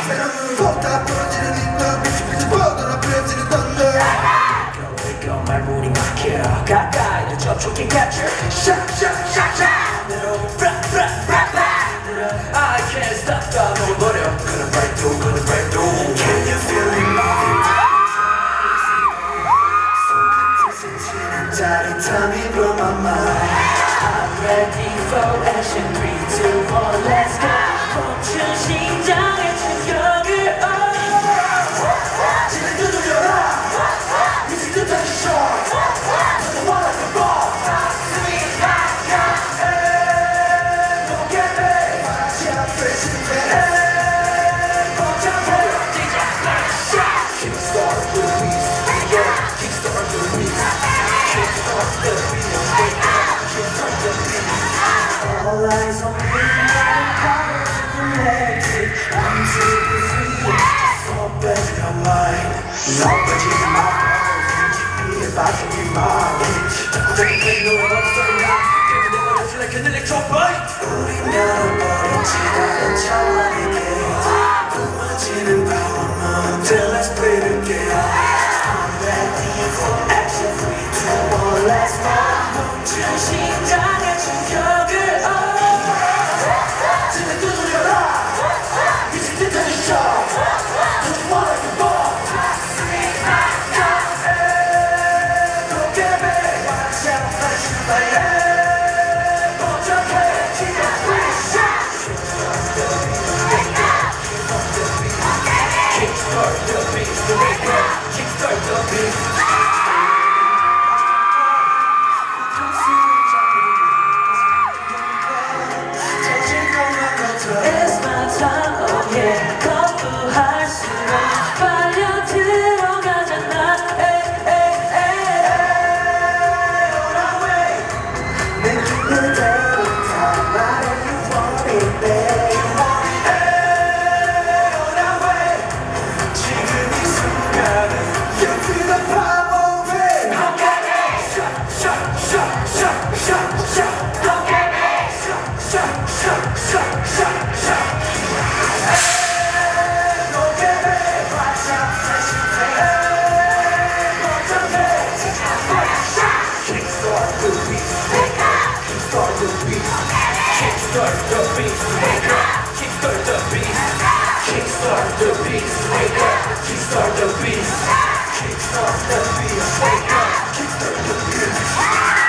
폭탄 부러지는 인도 빛이 뻗어라 부러지는 thunder 이거 말문이 막혀 가까이도 접촉해 capture 샥샥샥샥 내려오면 브라 브라 브라 브라 I can't stop 다 녹아버려 Gonna break through gonna break through Can you feel it now? 손끝에 짜릿함이 blow my mind I'm ready for action 3, 2, 1 let's go 멈춘 심장의 충격을 지금 두드려라 Music to touch the shore Touch the wall like a ball Sweet hot hot hey Don't get me Watch out fresh and fast Hey 벅차고 DJ shot Kickstart the beast Yeah Kickstart the beast Kickstart the beast Wake up Kickstart the beast All eyes on me Connected I'm super free So back your mind 너까지는 마 빠지지 마 자꾸 너의 목소리야 내가 다시 like an electro-bite 우리 열어버린 지나간 찬란하게 부어지는 power Till let's play the game I'm ready for action 3, 2, 1 let's go 멈춘 심장의 충격을 지금 두드려라 Music to the show Touch the wall like a ball Kickstart the beast, kickstart the beast. It's my time, oh yeah. 거부할수록 빨려 들어가잖아. On our way. 느끼는 대로 다 말해 you want it, babe. Kickstart the beast, wake up, kickstart the beast, kickstart the beast, wake up, kickstart the beast, kickstart the beast, wake up, kickstart the beast.